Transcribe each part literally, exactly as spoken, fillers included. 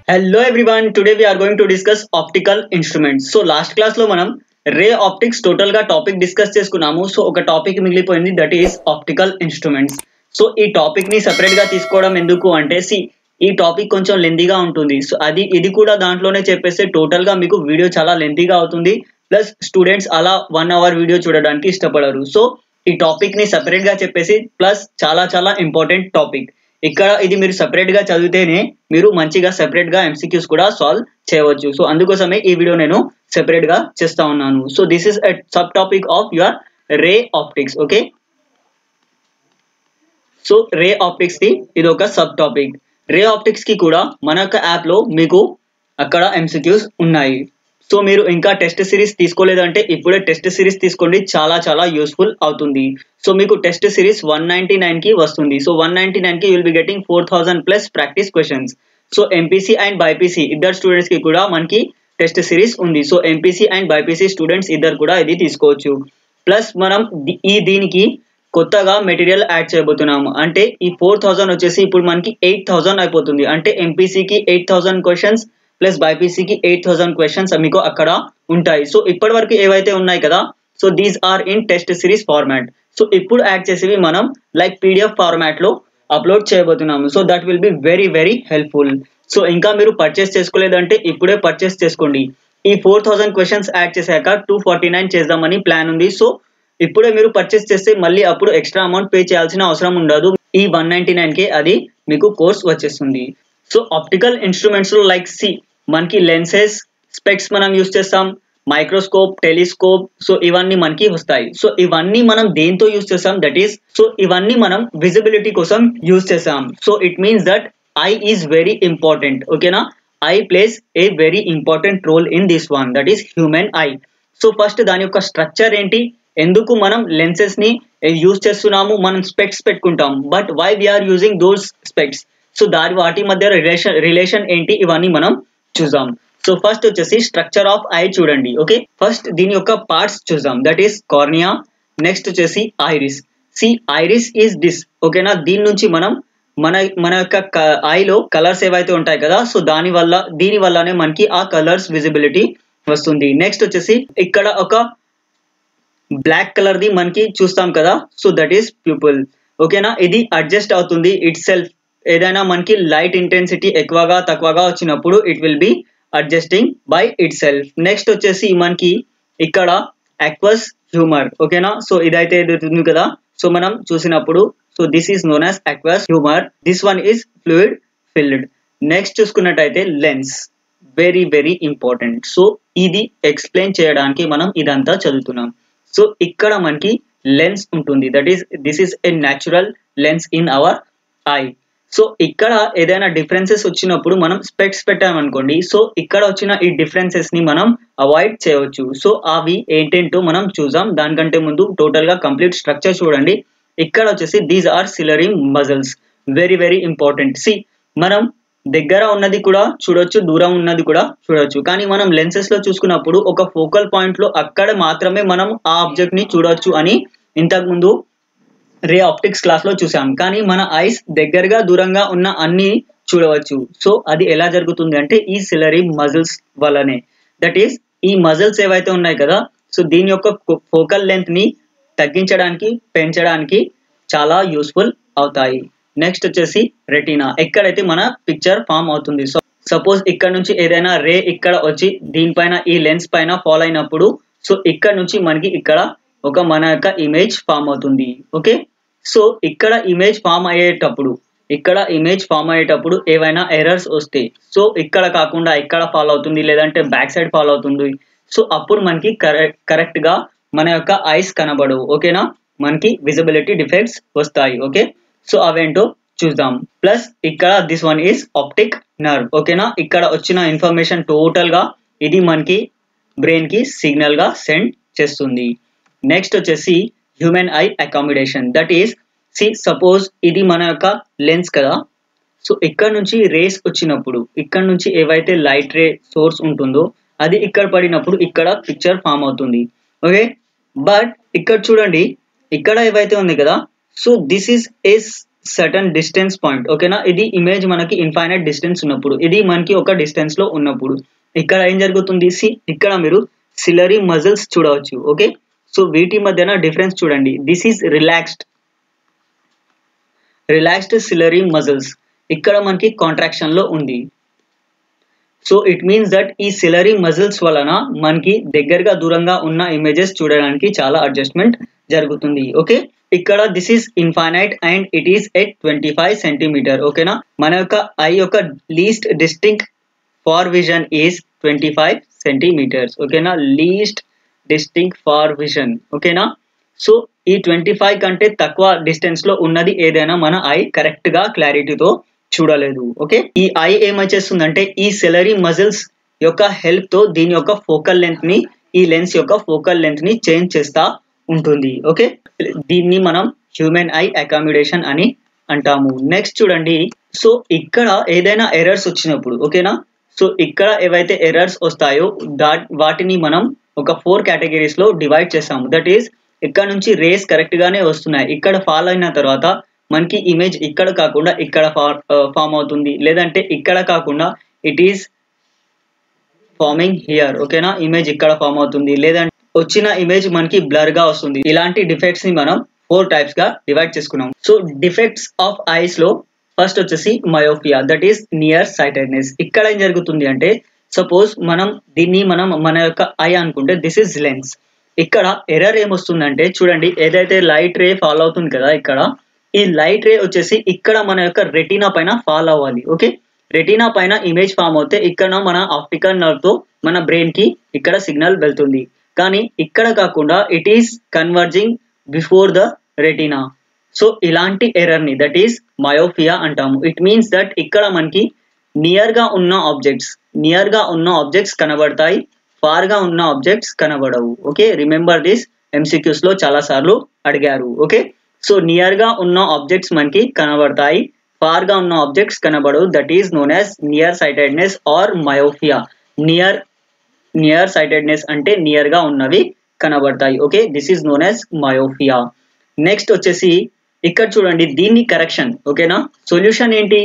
Hello everyone, today we are going to discuss optical instruments. So last class లో మనం ray optics total గా topic discuss చేసుకున్నాము. So ఒక topic మిగిలిపోయింది, that is optical instruments. So ఈ topic ని separate గా తీసుకోవడం ఎందుకు అంటే సి ఈ టాపిక్ కొంచెం లెంతీగా ఉంటుంది. సో అది ఇది కూడా దాంట్లోనే చెప్పేస్తే టోటల్ గా మీకు వీడియో చాలా లెంతీగా అవుతుంది. ప్లస్ స్టూడెంట్స్ అలా వన్ అవర్ వీడియో చూడడానికి ఇష్టపడరు. సో ఈ టాపిక్ ని సెపరేట్ గా చెప్పేసి ప్లస్ చాలా చాలా ఇంపార్టెంట్ టాపిక్. ఇక్కడ ఇది మీరు సెపరేట్ గా చదివితేనే మీరు మంచిగా సెపరేట్ గా ఎంసీక్యూస్ కూడా సాల్వ్ చేయవచ్చు. సో అందుకోసమే ఈ వీడియో నేను సెపరేట్ గా చేస్తా ఉన్నాను. So this is a sub topic of your ray optics. Okay, so ray optics కి ఇది ఒక సబ్ టాపిక్. రే ఆప్టిక్స్ కి కూడా మన యొక్క యాప్ లో మీకు అక్కడ ఎంసీక్యూస్ ఉన్నాయి. సో మీరు ఇంకా టెస్ట్ సిరీస్ తీసుకోలేదంటే ఇప్పుడే టెస్ట్ సిరీస్ తీసుకోండి, చాలా చాలా యూస్ఫుల్ అవుతుంది. సో మీకు test series one ninety nine కి వస్తుంది. సో వన్ నైన్టీ నైన్ కి will be getting four thousand plus practice questions. So MPC and BiPC ఇద్దరు స్టూడెంట్స్ కి కూడా మనకి టెస్ట్ సిరీస్ ఉంది. So MPC and BiPC students ఇద్దరు కూడా ఇది తీసుకోవచ్చు. ప్లస్ మనం ఈ దీనికి కొత్తగా మెటీరియల్ యాడ్ చేయబోతున్నాము. అంటే ఈ ఫోర్ థౌసండ్ వచ్చేసి ఇప్పుడు మనకి ఎయిట్ థౌసండ్ అయిపోతుంది. అంటే ఎంపీసీకి ఎయిట్ థౌసండ్ క్వశ్చన్స్ ప్లస్ బైపీసీకి ఎయిట్ థౌసండ్ క్వశ్చన్స్ మీకు అక్కడ ఉంటాయి. సో ఇప్పటి వరకు ఏవైతే ఉన్నాయి కదా, so these are in test series format. So ఇప్పుడు యాడ్ చేసేవి మనం లైక్ పీడిఎఫ్ ఫార్మాట్ లో అప్లోడ్ చేయబోతున్నాము. So that will be very very helpful. So ఇంకా మీరు పర్చేస్ చేసుకోలేదంటే ఇప్పుడే పర్చేస్ చేసుకోండి. ఈ ఫోర్ థౌసండ్ క్వశ్చన్స్ యాడ్ చేశాక టూ ఫార్టీ నైన్ చేద్దామని ప్లాన్ ఉంది. సో ఇప్పుడే మీరు పర్చేస్ చేస్తే మళ్ళీ అప్పుడు ఎక్స్ట్రా అమౌంట్ పే చేయాల్సిన అవసరం ఉండదు. ఈ వన్ నైన్టీ నైన్ కి అది మీకు కోర్స్ వచ్చేస్తుంది. సో ఆప్టికల్ ఇన్స్ట్రుమెంట్స్ లో లైక్ సి మనకి లెన్సెస్, స్పెక్స్ మనం యూస్ చేస్తాం, మైక్రోస్కోప్, టెలిస్కోప్. సో ఇవన్నీ మనకి వస్తాయి. సో ఇవన్నీ మనం దేంతో యూస్ చేస్తాం, దట్ ఈస్ సో ఇవన్నీ మనం విజిబిలిటీ కోసం యూస్ చేస్తాం. So it means that eye is very important. ఓకేనా, eye plays a very important role in this one, that is human eye. So first దాని యొక్క స్ట్రక్చర్ ఏంటి, ఎందుకు మనం లెన్సెస్ ని యూజ్ చేస్తున్నాము, మనం స్పెక్స్ పెట్టుకుంటాం, but why we're using those specs. So దాని వాటి మధ్య రిలేషన్ రిలేషన్ ఏంటి, ఇవన్నీ మనం చూద్దాం. సో ఫస్ట్ వచ్చేసి స్ట్రక్చర్ ఆఫ్ ఐ చూడండి. ఓకే, ఫస్ట్ దీని యొక్క పార్ట్స్ చూద్దాం, దట్ ఈస్ కార్నియా. నెక్స్ట్ వచ్చేసి iris. See iris is this. ఓకేనా, దీని నుంచి మనం మన మన యొక్క ఐలో కలర్స్ ఏవైతే ఉంటాయి కదా, సో దాని వల్ల దీని వల్లనే మనకి ఆ కలర్స్ విజిబిలిటీ వస్తుంది. నెక్స్ట్ వచ్చేసి ఇక్కడ ఒక బ్లాక్ కలర్ ది మనకి చూస్తాం కదా, సో దట్ ఈస్ ప్యూపుల్. ఓకేనా, ఇది అడ్జస్ట్ అవుతుంది ఇట్ సెల్ఫ్. ఏదైనా మనకి లైట్ ఇంటెన్సిటీ ఎక్కువగా తక్కువగా వచ్చినప్పుడు it will be adjusting by itself. Next వచ్చేసి మనకి ఇక్కడ అక్వస్ హ్యూమర్. ఓకేనా, సో ఇదైతే ఉంది కదా, సో మనం చూసినప్పుడు so this is known as aqueous humour. This one is fluid filled. Next చూసుకున్నట్టయితే lens, very very important. So ఇది ఎక్స్ప్లెయిన్ చేయడానికి మనం ఇదంతా చదువుతున్నాం. సో ఇక్కడ మనకి లెన్స్ ఉంటుంది, that is this is a natural lens in our eye. So ఇక్కడ ఏదైనా డిఫరెన్సెస్ వచ్చినప్పుడు మనం స్పెక్స్ పెట్టామనుకోండి, సో ఇక్కడ వచ్చిన ఈ డిఫరెన్సెస్ ని మనం అవాయిడ్ చేయవచ్చు. సో అవి ఏంటంటో మనం చూద్దాం. దానికంటే ముందు టోటల్ గా కంప్లీట్ స్ట్రక్చర్ చూడండి. ఇక్కడ వచ్చేసి these are ciliary muscles, very very important. See మనం దగ్గర ఉన్నది కూడా చూడొచ్చు, దూరం ఉన్నది కూడా చూడొచ్చు, కానీ మనం లెన్సెస్ లో చూసుకున్నప్పుడు ఒక ఫోకల్ పాయింట్ లో అక్కడ మాత్రమే మనం ఆ ఆబ్జెక్ట్ ని చూడొచ్చు అని ఇంతకు ముందు రే ఆప్టిక్స్ క్లాస్ లో చూసాం. కానీ మన ఐస్ దగ్గరగా దూరంగా ఉన్న అన్ని చూడవచ్చు. సో అది ఎలా జరుగుతుంది అంటే ఈ సిలరీ మజిల్స్ వల్లనే. దట్ ఈస్ ఈ మజిల్స్ ఏవైతే ఉన్నాయి కదా, సో దీని యొక్క ఫోకల్ లెంత్ ని తగ్గించడానికి పెంచడానికి చాలా యూస్ఫుల్ అవుతాయి. నెక్స్ట్ వచ్చేసి రెటీనా, ఎక్కడైతే మన పిక్చర్ ఫామ్ అవుతుంది. సో సపోజ్ ఇక్కడ నుంచి ఏదైనా రే ఇక్కడ వచ్చి దీనిపైన ఈ లెన్స్ పైన ఫాల్ అయినప్పుడు సో ఇక్కడ నుంచి మనకి ఇక్కడ ఒక మన యొక్క ఇమేజ్ ఫామ్ అవుతుంది. ఓకే, సో ఇక్కడ ఇమేజ్ ఫామ్ అయ్యేటప్పుడు ఇక్కడ ఇమేజ్ ఫామ్ అయ్యేటప్పుడు ఏవైనా ఎర్రర్స్ వస్తే సో ఇక్కడ కాకుండా ఇక్కడ ఫాల్ అవుతుంది, లేదంటే బ్యాక్ సైడ్ ఫాల్ అవుతుంది. సో అప్పుడు మనకి కరెక్ట్ కరెక్ట్ గా మన యొక్క ఐస్ కనబడవు. ఓకేనా, మనకి విజిబిలిటీ డిఫెక్ట్స్ వస్తాయి. ఓకే, సో అవేంటో చూద్దాం. ప్లస్ ఇక్కడ this one is optic nerve. ఓకేనా, ఇక్కడ వచ్చిన ఇన్ఫర్మేషన్ టోటల్ గా ఇది మనకి బ్రెయిన్ కి సిగ్నల్ గా సెండ్ చేస్తుంది. నెక్స్ట్ వచ్చేసి human eye accommodation, that is see suppose ఇది మన యొక్క లెన్స్ కదా, సో ఇక్కడ నుంచి రేస్ వచ్చినప్పుడు ఇక్కడ నుంచి ఏవైతే లైట్ రే సోర్స్ ఉంటుందో అది ఇక్కడ పడినప్పుడు ఇక్కడ పిక్చర్ ఫామ్ అవుతుంది. ఓకే, బట్ ఇక్కడ చూడండి ఇక్కడ ఏవైతే ఉంది కదా, so this is a certain distance point ఓకేనా. ఇది ఇమేజ్ మనకి ఇన్ఫైనైట్ డిస్టెన్స్ ఉన్నప్పుడు, ఇది మనకి ఒక డిస్టెన్స్ లో ఉన్నప్పుడు ఇక్కడ ఏం జరుగుతుంది, సి ఇక్కడ మీరు సిలరీ మజిల్స్ చూడవచ్చు. ఓకే, సో వీటి మధ్యన డిఫరెన్స్ చూడండి. This is relaxed relaxed ciliary muscles, ఇక్కడ మనకి కాంట్రాక్షన్ లో ఉంది. సో ఇట్ మీన్స్ దట్ ఈ సిలరీ మజిల్స్ వలన మనకి దగ్గరగా దూరంగా ఉన్న ఇమేజెస్ చూడడానికి చాలా అడ్జస్ట్మెంట్ జరుగుతుంది. ఓకే, ఇక్కడ this is infinite and it is at twenty five centimetre. ఓకేనా, మన యొక్క ఐ యొక్క least distinct far vision is twenty five centimetres. ఓకేనా, లీస్ట్ డిస్టింక్ట్ ఫార్ విజన్. ఓకేనా, సో ఈ ట్వంటీ ఫైవ్ కంటే తక్కువ డిస్టెన్స్ లో ఉన్నది ఏదైనా మన ఐ కరెక్ట్ గా క్లారిటీతో చూడలేదు. ఓకే, ఈ ఐ ఏమొచ్చేస్తుందంటే ఈ సిలరీ మజిల్స్ యొక్క హెల్ప్ తో దీని యొక్క ఫోకల్ లెంత్ ని, ఈ లెన్స్ యొక్క ఫోకల్ లెంత్ ని చేంజ్ చేస్తా ఉంటుంది. ఓకే, దీన్ని మనం హ్యూమన్ ఐ అకామిడేషన్ అని అంటాము. నెక్స్ట్ చూడండి, సో ఇక్కడ ఏదైనా ఎర్రర్స్ వచ్చినప్పుడు ఓకేనా, సో ఇక్కడ ఏవైతే ఎర్రర్స్ వస్తాయో దాట్ వాటిని మనం ఒక ఫోర్ కేటగిరీస్ లో డివైడ్ చేస్తాము. దట్ ఈస్ ఇక్కడ నుంచి రేస్ కరెక్ట్ గానే వస్తున్నాయి, ఇక్కడ ఫాల్ అయిన తర్వాత మనకి ఇమేజ్ ఇక్కడ కాకుండా ఇక్కడ ఫామ్ అవుతుంది, లేదంటే ఇక్కడ కాకుండా ఇట్ ఈస్ ఫార్మింగ్ హియర్. ఓకేనా, ఇమేజ్ ఇక్కడ ఫామ్ అవుతుంది, లేదంటే వచ్చిన ఇమేజ్ మనకి బ్లర్ గా వస్తుంది. ఇలాంటి డిఫెక్ట్స్ ని మనం ఫోర్ టైప్స్ గా డివైడ్ చేసుకున్నాం. సో డిఫెక్ట్స్ ఆఫ్ ఐస్ లో ఫస్ట్ వచ్చేసి myopia, that is near sightedness. ఇక్కడ ఏం జరుగుతుంది అంటే సపోజ్ మనం దీన్ని మనం మన యొక్క ఐ అనుకుంటే దిస్ ఇస్ లెన్స్. ఇక్కడ ఎర్రర్ ఏమొస్తుందంటే చూడండి, ఏదైతే లైట్ రే ఫాల్ అవుతుంది కదా, ఇక్కడ ఈ లైట్ రే వచ్చేసి ఇక్కడ మన యొక్క రెటీనా పైన ఫాల్ అవ్వాలి. ఓకే, రెటీనా పైన ఇమేజ్ ఫామ్ అవుతే ఇక్కడ మన ఆప్టికల్ నర్వ్ తో మన బ్రెయిన్ కి ఇక్కడ సిగ్నల్ వెళ్తుంది, కానీ ఇక్కడ కాకుండా it is converging before the retina. So ఇలాంటి ఎర్రర్ ని దట్ ఈస్ మయోపియా అంటాము. ఇట్ మీన్స్ దట్ ఇక్కడ మనకి నియర్ గా ఉన్న ఆబ్జెక్ట్స్ నియర్ గా ఉన్న ఆబ్జెక్ట్స్ కనబడతాయి, ఫార్ గా ఉన్న ఆబ్జెక్ట్స్ కనబడవు. ఓకే, రిమెంబర్ దిస్, ఎంసీక్యూస్ లో చాలా సార్లు అడిగారు. ఓకే, సో నియర్ గా ఉన్న ఆబ్జెక్ట్స్ మనకి కనబడతాయి, ఫార్ గా ఉన్న ఆబ్జెక్ట్స్ కనబడవు. That is known as near sightedness or myopia. Near near sightedness అంటే నియర్ గా ఉన్నవి కనబడతాయి. Okay, this is known as myopia. Next వచ్చేసి ఇక్కడ చూడండి, దీన్ని కరెక్షన్. ఓకేనా, సొల్యూషన్ ఏంటి?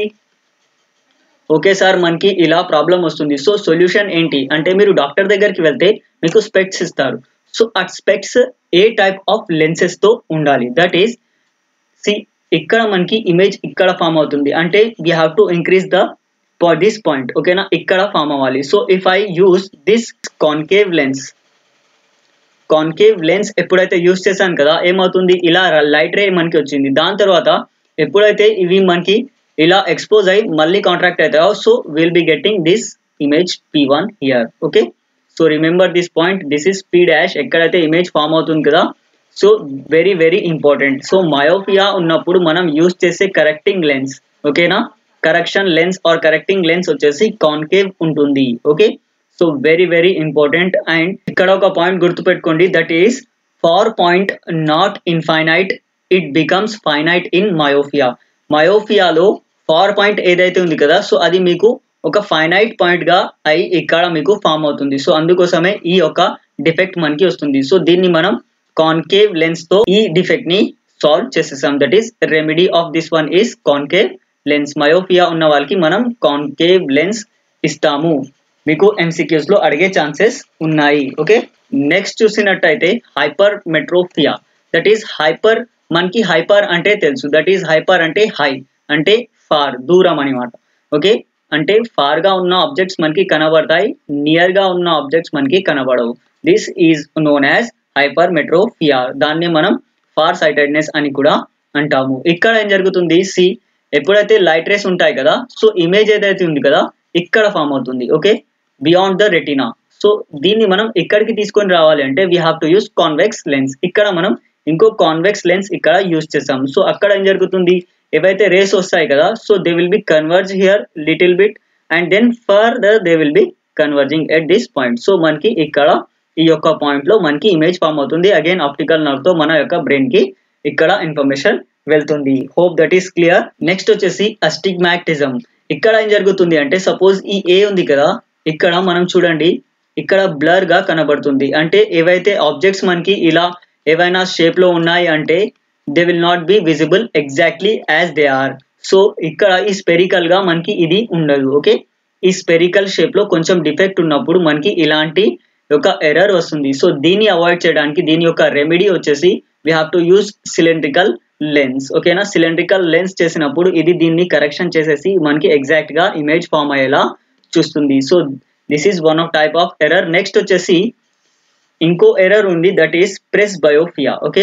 ఓకే సార్, మనకి ఇలా ప్రాబ్లం వస్తుంది, సో సొల్యూషన్ ఏంటి అంటే మీరు డాక్టర్ దగ్గరికి వెళ్తే మీకు స్పెక్ట్స్ ఇస్తారు. సో ఆ specs a type of lenses తో ఉండాలి? దట్ ఈస్ సి ఇక్కడ మనకి ఇమేజ్ ఇక్కడ ఫామ్ అవుతుంది అంటే we have to increase the this point. ఓకేనా, ఇక్కడ ఫామ్ అవ్వాలి. So if I use this concave lens concave lens ఎప్పుడైతే యూస్ చేశాను కదా, ఏమవుతుంది, ఇలా లైట్ రే మనకి వచ్చింది. దాని తర్వాత ఎప్పుడైతే ఇవి మనకి ఇలా ఎక్స్పోజ్ అయ్యి మళ్ళీ కాంట్రాక్ట్ అవుతాయో, so will be getting this image P one here. Okay, so remember this point, this is P dash, ఎక్కడైతే ఇమేజ్ ఫామ్ అవుతుంది కదా. So very very important. So myopia ఉన్నప్పుడు మనం యూస్ చేసే కరెక్టింగ్ లెన్స్, ఓకేనా, correction lens or correcting lens వచ్చేసి concave ఉంటుంది. Okay, so very very important. And ఇక్కడ ఒక పాయింట్ గుర్తుపెట్టుకోండి, that is far point not infinite, it becomes finite in myopia. మయోపియాలో far point ఏదైతే ఉంది కదా, సో అది మీకు ఒక ఫైనైట్ పాయింట్ గా అయి ఇక్కడ మీకు ఫామ్ అవుతుంది. సో అందుకోసమే ఈ యొక్క డిఫెక్ట్ మనకి వస్తుంది. సో దీన్ని మనం కాన్కేవ్ లెన్స్ తో ఈ డిఫెక్ట్ ని సాల్వ్ చేసేసాం. That is remedy of this one is concave lens. Myopia ఉన్న వాళ్ళకి మనం కాన్కేవ్ లెన్స్ ఇస్తాము. మీకు ఎంసీక్యూస్ లో అడిగే ఛాన్సెస్ ఉన్నాయి. ఓకే, నెక్స్ట్ చూసినట్టయితే hypermetropia, that is hyper. మనకి హైపర్ అంటే తెలుసు, దట్ ఈస్ హైపర్ అంటే హై అంటే ఫార్, దూరం అనమాట. ఓకే, అంటే ఫార్ గా ఉన్న ఆబ్జెక్ట్స్ మనకి కనబడతాయి, నియర్ గా ఉన్న ఆబ్జెక్ట్స్ మనకి కనబడవు. This is known as hypermetropia. దాన్ని మనం ఫార్ సైటెడ్నెస్ అని కూడా అంటాము. ఇక్కడ ఏం జరుగుతుంది, సి ఎప్పుడైతే లైట్ రేస్ ఉంటాయి కదా, సో ఇమేజ్ ఏదైతే ఉంది కదా ఇక్కడ ఫామ్ అవుతుంది. Okay, beyond the retina. So దీన్ని మనం ఇక్కడికి తీసుకొని రావాలి అంటే we have to use convex lens. ఇక్కడ మనం ఇంకో కాన్వెక్స్ లెన్స్ ఇక్కడ యూస్ చేసాం. సో అక్కడ ఏం జరుగుతుంది, ఏవైతే రేస్ వస్తాయి కదా, so they will be converge here little bit and then further they will be converging at this point. So మనకి ఇక్కడ ఈ యొక్క పాయింట్ లో మనకి ఇమేజ్ ఫామ్ అవుతుంది. అగైన్ ఆప్టికల్ నర్వ్ తో మన యొక్క బ్రెయిన్ కి ఇక్కడ ఇన్ఫర్మేషన్ వెళ్తుంది. Hope that is clear. Next వచ్చేసి అస్టిగ్మాటిజం. ఇక్కడ ఏం జరుగుతుంది అంటే సపోజ్ ఈ ఏ ఉంది కదా, ఇక్కడ మనం చూడండి ఇక్కడ బ్లర్ గా కనబడుతుంది. అంటే ఏవైతే ఆబ్జెక్ట్స్ మనకి ఇలా ఏవైనా షేప్ లో ఉన్నాయి అంటే they will not be visible exactly as they are. So ఇక్కడ ఈ స్పెరికల్ గా మనకి ఇది ఉండదు. ఓకే, ఈ స్పెరికల్ షేప్ లో కొంచెం డిఫెక్ట్ ఉన్నప్పుడు మనకి ఇలాంటి ఒక ఎర్రర్ వస్తుంది. సో దీన్ని అవాయిడ్ చేయడానికి దీని యొక్క రెమెడీ వచ్చేసి we have to use cylindrical lens. ఓకేనా, సిలిండ్రికల్ లెన్స్ చేసినప్పుడు ఇది దీన్ని కరెక్షన్ చేసేసి మనకి ఎగ్జాక్ట్ గా ఇమేజ్ ఫామ్ అయ్యేలా చూస్తుంది. So this is one of type of error. Next వచ్చేసి ఇంకో ఎర్రర్ ఉంది, that is presbyopia. Okay,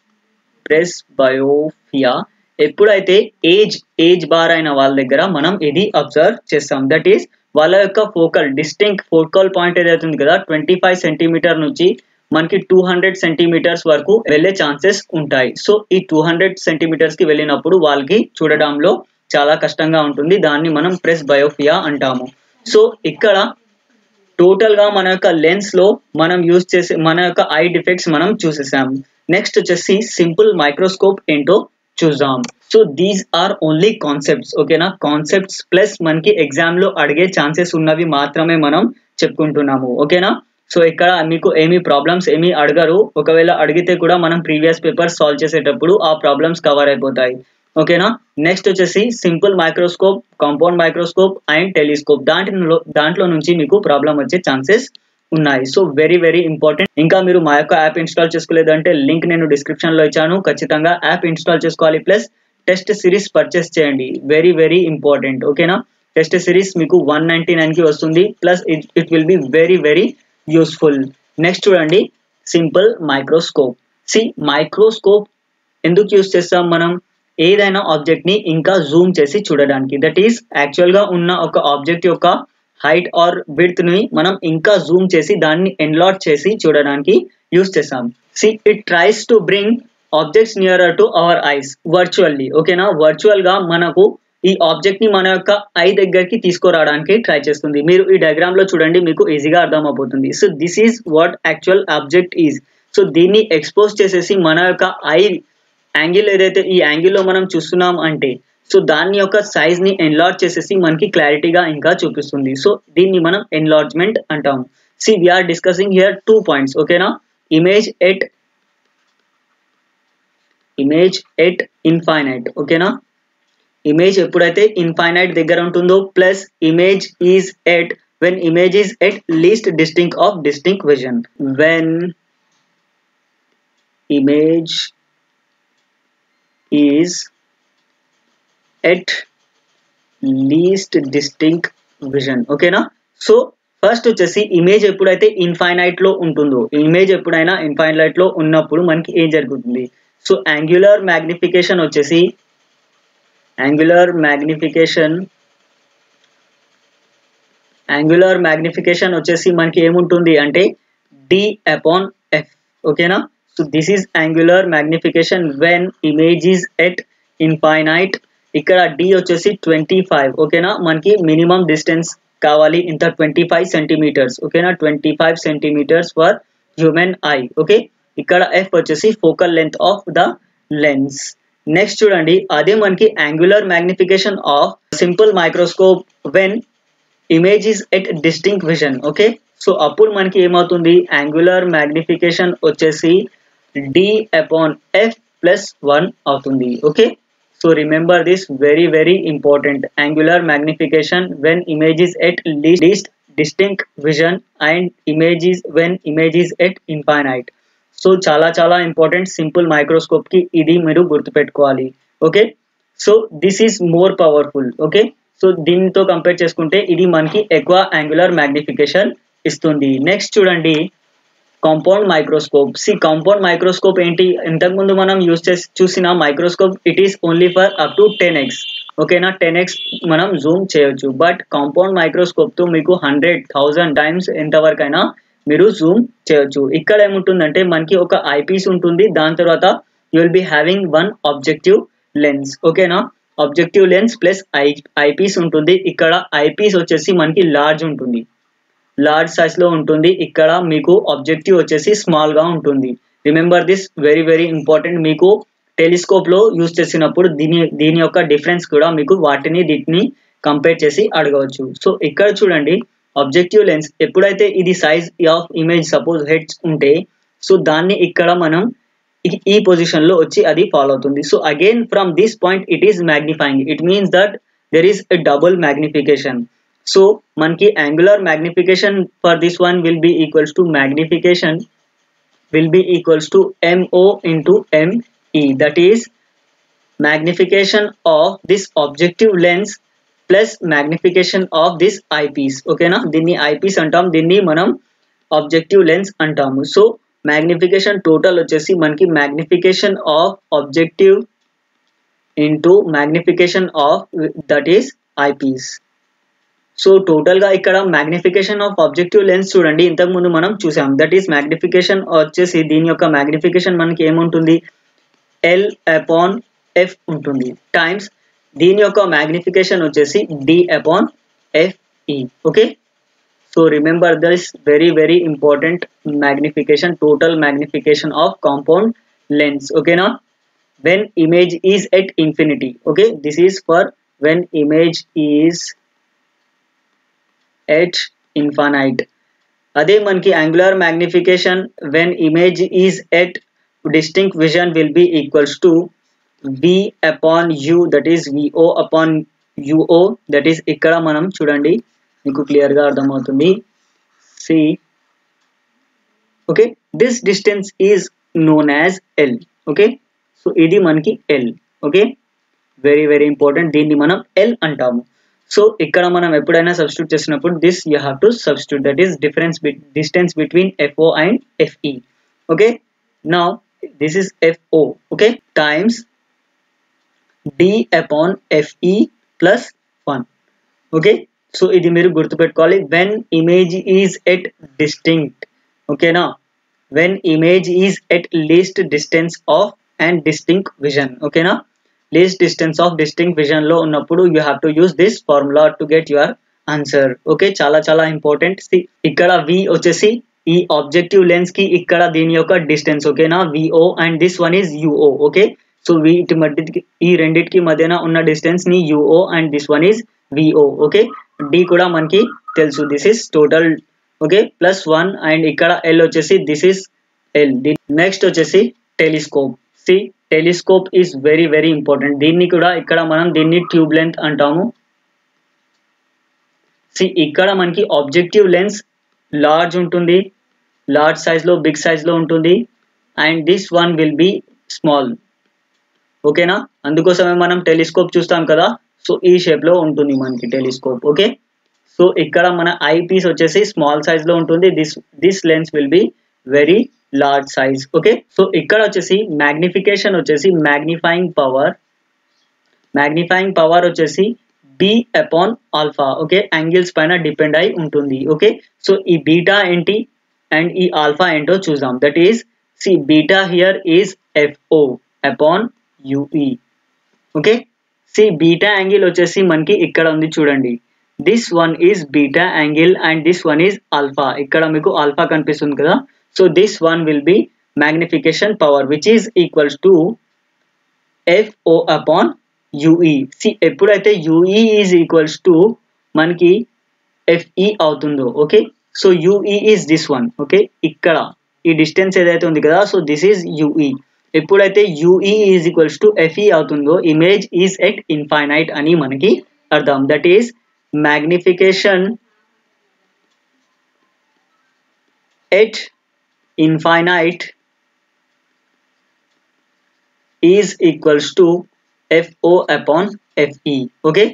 presbyopia ఎప్పుడైతే ఏజ్ ఏజ్ బార్ అయిన వాళ్ళ దగ్గర మనం ఇది అబ్జర్వ్ చేస్తాం. దట్ ఈస్ వాళ్ళ యొక్క ఫోకల్ డిస్టింక్ట్ ఫోకల్ పాయింట్ ఏదైతే ఉంది కదా ట్వంటీ ఫైవ్ సెంటీమీటర్ నుంచి మనకి టూ హండ్రెడ్ సెంటీమీటర్స్ వరకు వెళ్ళే ఛాన్సెస్ ఉంటాయి. సో ఈ టూ హండ్రెడ్ సెంటీమీటర్స్ కి వెళ్ళినప్పుడు వాళ్ళకి చూడడంలో చాలా కష్టంగా ఉంటుంది. దాన్ని మనం ప్రెస్ బయోపియా అంటాము. సో ఇక్కడ టోటల్ గా మన యొక్క లెన్స్ లో మనం యూజ్ చేసే మన యొక్క ఐ డిఫెక్ట్స్ మనం చూసేసాం. నెక్స్ట్ వచ్చేసి సింపుల్ మైక్రోస్కోప్ ఏంటో చూద్దాం. So these are only concepts. ఓకేనా, కాన్సెప్ట్స్ ప్లస్ మనకి ఎగ్జామ్ లో అడిగే ఛాన్సెస్ ఉన్నవి మాత్రమే మనం చెప్పుకుంటున్నాము. ఓకేనా, సో ఇక్కడ మీకు ఏమీ ప్రాబ్లమ్స్ ఏమీ అడగరు. ఒకవేళ అడిగితే కూడా మనం ప్రీవియస్ పేపర్ సాల్వ్ చేసేటప్పుడు ఆ ప్రాబ్లమ్స్ కవర్ అయిపోతాయి. ఓకేనా, నెక్స్ట్ వచ్చేసి simple microscope, compound microscope and telescope. దాంట్లో దాంట్లో నుంచి మీకు ప్రాబ్లం వచ్చే ఛాన్సెస్ ఉన్నాయి. So very very important. ఇంకా మీరు మా యొక్క యాప్ ఇన్స్టాల్ చేసుకోలేదంటే లింక్ నేను డిస్క్రిప్షన్ లో ఇచ్చాను, ఖచ్చితంగా యాప్ ఇన్స్టాల్ చేసుకోవాలి. ప్లస్ టెస్ట్ సిరీస్ పర్చేస్ చేయండి, వెరీ వెరీ ఇంపార్టెంట్. ఓకేనా, టెస్ట్ సిరీస్ మీకు వన్ నైన్టీ నైన్ కి వస్తుంది. Plus it it will be very very useful. Next చూడండి, సింపుల్ మైక్రోస్కోప్. సి మైక్రోస్కోప్ ఎందుకు యూస్ చేస్తాం మనం? ఏదైనా ఆబ్జెక్ట్ ని ఇంకా జూమ్ చేసి చూడడానికి. దట్ ఈస్ యాక్చువల్ గా ఉన్న ఒక ఆబ్జెక్ట్ యొక్క హైట్ ఆర్ విడ్త్ ని మనం ఇంకా జూమ్ చేసి దాన్ని ఎన్లార్జ్ చేసి చూడడానికి యూస్ చేస్తాం. See it tries to bring objects nearer to our eyes virtually. ఓకేనా, వర్చువల్ గా మనకు ఈ ఆబ్జెక్ట్ ని మన యొక్క ఐ దగ్గరికి తీసుకురావడానికి ట్రై చేస్తుంది. మీరు ఈ డయాగ్రామ్ లో చూడండి, మీకు ఈజీగా అర్థం అయిపోతుంది. So this is what actual object is. So దీన్ని ఎక్స్పోజ్ చేసేసి మన యొక్క ఐ యాంగిల్ ఏదైతే ఈ యాంగిల్లో మనం చూస్తున్నాం అంటే సో దాని యొక్క సైజ్ ని ఎన్లార్జ్ చేసేసి మనకి క్లారిటీగా ఇంకా చూపిస్తుంది. సో దీన్ని మనం ఎన్లార్జ్మెంట్ అంటాం. See we are discussing here two points. ఓకేనా, image at image at infinite. ఓకేనా, ఇమేజ్ ఎప్పుడైతే ఇన్ఫైనైట్ దగ్గర ఉంటుందో plus image is at when image is at least distinct of distinct vision. When image is at least distinct vision. ఓకేనా, so first వచ్చేసి image ఎప్పుడైతే infinite లో ఉంటుందో, image ఎప్పుడైనా ఇన్ఫైనైట్ లో ఉన్నప్పుడు మనకి ఏం జరుగుతుంది? సో యాంగులర్ మ్యాగ్నిఫికేషన్ వచ్చేసి యాంగులర్ మ్యాగ్నిఫికేషన్ యాంగులర్ మ్యాగ్నిఫికేషన్ వచ్చేసి మనకి ఏముంటుంది అంటే డి అపాన్ ఎఫ్. ఓకేనా, so this is angular magnification when image is at infinite. ఇక్కడ డి వచ్చేసి ట్వంటీ ఫైవ్. ఓకేనా, మనకి మినిమం డిస్టెన్స్ కావాలి ఇంత ట్వంటీ ఫైవ్ సెంటీమీటర్స్. ఓకేనా, twenty five centimetres for human eye. Okay, ఇక్కడ ఎఫ్ వచ్చేసి focal length of the lens. Next చూడండి, అదే మనకి angular magnification of simple microscope when image is at distinct vision. Okay, so అప్పుడు మనకి ఏమవుతుంది? యాంగులర్ మ్యాగ్నిఫికేషన్ వచ్చేసి D upon F plus one అవుతుంది. Okay, so remember this, very very important. Angular magnification when image is at least distinct vision and image is when image is at infinite. So chala chala important simple microscope ki idi meeru gurtu pettukovali. Okay, so this is more powerful. Okay, so దీంతో compare చేసుకుంటే ఇది మనకి ఎక్కువ angular magnification ఇస్తుంది. Next చూడండి, compound microscope. See compound microscope ఏంటి? ఇంతకు ముందు మనం యూస్ చేసి చూసిన microscope it is only for up to ten X. ఓకేనా, టెన్ ఎక్స్ మనం జూమ్ చేయొచ్చు. బట్ కాంపౌండ్ మైక్రోస్కోప్ తో మీకు హండ్రెడ్ థౌజండ్ టైమ్స్ ఎంతవరకు అయినా మీరు జూమ్ చేయొచ్చు. ఇక్కడ ఏముంటుందంటే మనకి ఒక ఐ పీస్ ఉంటుంది, దాని తర్వాత you will be having one objective lens. ఓకేనా, objective lens plus eye eyepiece ఉంటుంది. ఇక్కడ ఐ పీస్ వచ్చేసి మనకి లార్జ్ ఉంటుంది, లార్జ్ సైజ్ లో ఉంటుంది. ఇక్కడ మీకు ఆబ్జెక్టివ్ వచ్చేసి స్మాల్ గా ఉంటుంది. Remember this, very very important. మీకు టెలిస్కోప్ లో యూజ్ చేసినప్పుడు దీని దీని యొక్క డిఫరెన్స్ కూడా మీకు వాటిని వీటిని కంపేర్ చేసి అడగవచ్చు. సో ఇక్కడ చూడండి, ఆబ్జెక్టివ్ లెన్స్ ఎప్పుడైతే ఇది size of image suppose heads ఉంటే సో దాన్ని ఇక్కడ మనం ఈ పొజిషన్ లో వచ్చి అది ఫాలో అవుతుంది. So again from this point it is magnifying, it means that there is a double magnification. So మనకి angular magnification for this one will be equals to magnification will be equals to M O into M E, that is magnification of this objective lens plus magnification of this eyepiece. Okay na, దీన్ని eyepiece అంటాం, దీన్ని మనం objective lens అంటాము. So magnification total వచ్చేసి మనకి magnification of objective into magnification of that is eyepiece. So total గా ఇక్కడ magnification of objective lens చూడండి, ఇంతకు ముందు మనం చూసాం. దట్ ఈస్ మ్యాగ్నిఫికేషన్ వచ్చేసి దీని యొక్క మ్యాగ్నిఫికేషన్ మనకి ఏముంటుంది, ఎల్ అపాన్ ఎఫ్ ఉంటుంది, టైమ్స్ దీని యొక్క మ్యాగ్నిఫికేషన్ వచ్చేసి D upon F E. Okay, so remember this very very important magnification, total magnification of compound lens. ఓకేనా, when image is at infinity. Okay, this is for when image is at infinite. అదే మనకి angular magnification when image is at distinct vision will be equals to V upon U, that is V O upon U O, that is ఇక్కడ మనం చూడండి మీకు clear గా అర్థమవుతుంది. See, okay, this distance is known as L. okay, so ఇది మనకి L. okay, very very important, దీన్ని మనం L అంటాము. సో ఇక్కడ మనం ఎప్పుడైనా సబ్స్టిట్యూట్ చేసినప్పుడు this you have to substitute, that is difference distance between F O and F E. Okay, now this is F O. Okay, times D upon F E plus one. Okay, so ఇది మీరు గుర్తుపెట్టుకోవాలి. When image is at distinct, ఓకేనా, when image is at least distance of and distinct vision. ఓకేనా, least distance of distinct vision లో ఉన్నప్పుడు you have to use this formula to get your answer. Okay, చాలా చాలా important. ఇక్కడ V వచ్చేసి ఈ objective lens కి ఇక్కడ దీని యొక్క డిస్టెన్స్. ఓకేనా, V O and this one is U O. Okay, so వీటి మధ్య ఈ రెండిటికి మధ్యన ఉన్న డిస్టెన్స్ ని U O and this one is V O. Okay, D కూడా మనకి తెలుసు, this is total. Okay, plus one and ఇక్కడ L వచ్చేసి దిస్ ఇస్ L. నెక్స్ట్ వచ్చేసి telescope. C telescope is very very important, దీన్ని కూడా ఇక్కడ మనం దీన్ని ట్యూబ్ లెంత్ అంటాము. సి ఇక్కడ మనకి ఆబ్జెక్టివ్ లెన్స్ లార్జ్ ఉంటుంది, లార్జ్ సైజ్ లో బిగ్ సైజ్ లో ఉంటుంది, and this one will be small. ఓకేనా, అందుకోసమే మనం టెలిస్కోప్ చూస్తాం కదా, సో ఈ షేప్ లో ఉంటుంది మనకి టెలిస్కోప్. ఓకే, సో ఇక్కడ మన ఐ పీస్ వచ్చేసి స్మాల్ సైజ్ లో ఉంటుంది, this this lens will be very large size. Okay, so ఇక్కడ వచ్చేసి మ్యాగ్నిఫికేషన్ వచ్చేసి మ్యాగ్నిఫైయింగ్ పవర్, మ్యాగ్నిఫైయింగ్ పవర్ వచ్చేసి B upon alpha. Okay, angles పైన డిపెండ్ అయి ఉంటుంది. ఓకే, సో ఈ బీటా ఏంటి అండ్ ఈ ఆల్ఫా ఏంటో చూద్దాం. That is see beta here is F O upon U E. Okay, see beta angle వచ్చేసి మనకి ఇక్కడ ఉంది చూడండి, this one is beta angle and this one is alpha. ఇక్కడ మీకు ఆల్ఫా కనిపిస్తుంది కదా, so this one will be magnification power which is equals to F O upon U E. see ఎప్పుడైతే U E is equals to మనకి F E అవుతుందో, okay, so U E is this one. Okay, ఇక్కడ ఈ distance ఏదైతే ఉంది కదా, so this is U E. ఎప్పుడైతే U E is equals to F E అవుతుందో ఇమేజ్ ఈజ్ ఎట్ ఇన్ఫైనైట్ అని మనకి అర్థం. That is magnification at infinite is equals to F O upon F E. okay,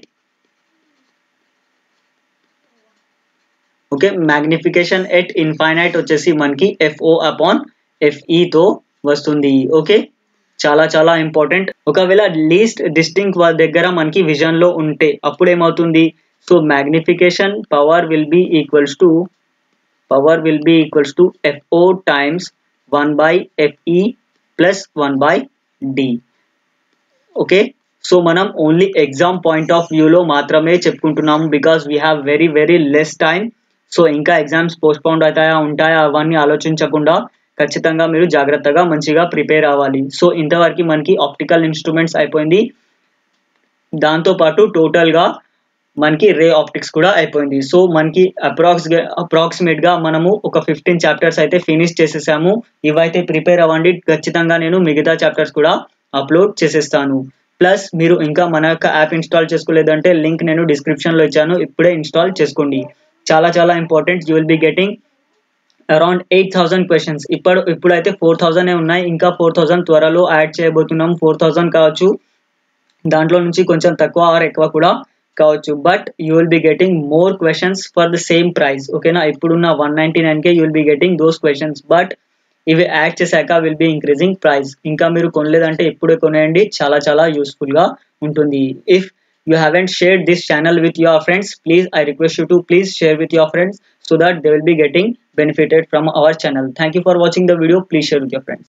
okay, magnification at infinite వచ్చేసి మనకి F O upon F E తో వస్తుంది. Okay, చాలా చాలా ఇంపార్టెంట్. ఒకవేళ లీస్ట్ డిస్టింక్ట్ దగ్గర మనకి విజన్ లో ఉంటే అప్పుడు ఏమవుతుంది, so magnification power will be equals to power will be equals to F O times one by F E plus one by D. Okay, సో మనం ఓన్లీ ఎగ్జామ్ పాయింట్ ఆఫ్ వ్యూలో మాత్రమే చెప్పుకుంటున్నాము, because we have very very less time. So ఇంకా exams postpone అవుతాయా ఉంటాయా అవన్నీ ఆలోచించకుండా ఖచ్చితంగా మీరు జాగ్రత్తగా మంచిగా ప్రిపేర్ అవ్వాలి. సో ఇంతవరకు మనకి ఆప్టికల్ ఇన్స్ట్రుమెంట్స్ అయిపోయింది, దాంతోపాటు టోటల్గా మనకి రే ఆప్టిక్స్ కూడా అయిపోయింది. సో మనకి అప్రాక్స్ అప్రాక్సిమేట్ గా మనము ఒక ఫిఫ్టీన్ చాప్టర్స్ అయితే ఫినిష్ చేసేసాము. ఇవైతే ప్రిపేర్ అవ్వండి, ఖచ్చితంగా నేను మిగతా చాప్టర్స్ కూడా అప్లోడ్ చేసేస్తాను. ప్లస్ మీరు ఇంకా మన యొక్క యాప్ ఇన్స్టాల్ చేసుకోలేదంటే లింక్ నేను డిస్క్రిప్షన్ లో ఇచ్చాను, ఇప్పుడే ఇన్స్టాల్ చేసుకోండి. చాలా చాలా important. You will be getting around eight thousand questions. ఇప్పుడు ఇప్పుడైతే ఫోర్ థౌసండ్ ఉన్నాయి, ఇంకా ఫోర్ థౌసండ్ త్వరలో యాడ్ చేయబోతున్నాం. ఫోర్ థౌసండ్ కావచ్చు, దాంట్లో నుంచి కొంచెం తక్కువ ఆర్ ఎక్కువ కూడా కావచ్చు. But you will be getting more questions for the same price. ఓకేనా, ఇప్పుడున్న వన్ నైన్టీ నైన్ కే you will be getting those questions. But ఇవి యాడ్ చేశాక విల్ బి ఇంక్రీజింగ్ ప్రైస్. ఇంకా మీరు కొనలేదంటే ఇప్పుడే కొనేయండి, చాలా చాలా యూస్ఫుల్ గా ఉంటుంది. If you haven't shared this channel with your friends, please I request you to please share with your friends so that they will be getting benefited from our channel. Thank you for watching the video. Please share with your friends.